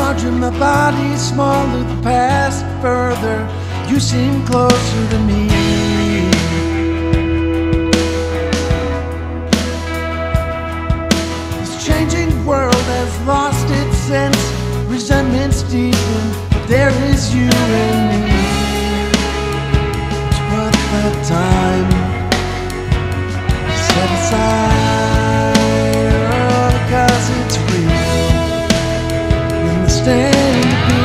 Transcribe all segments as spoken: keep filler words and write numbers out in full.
larger, my body's smaller, the past further. You seem closer to me. This changing world has lost its sense. Resentment's deepened, but there is you and me. It's worth the time set aside, oh, 'cause it's free in the stand to be.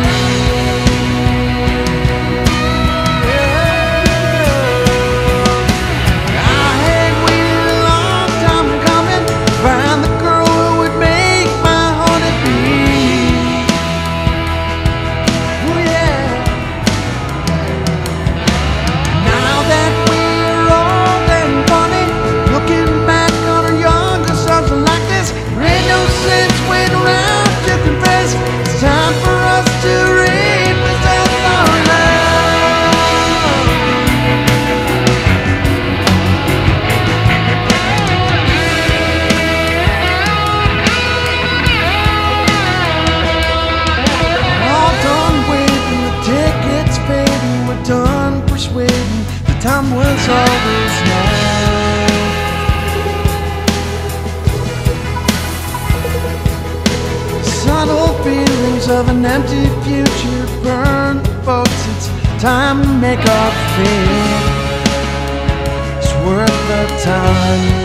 Done persuading, the time was always now. Subtle feelings of an empty future burn, folks. It's time to make our fate. It's worth the time.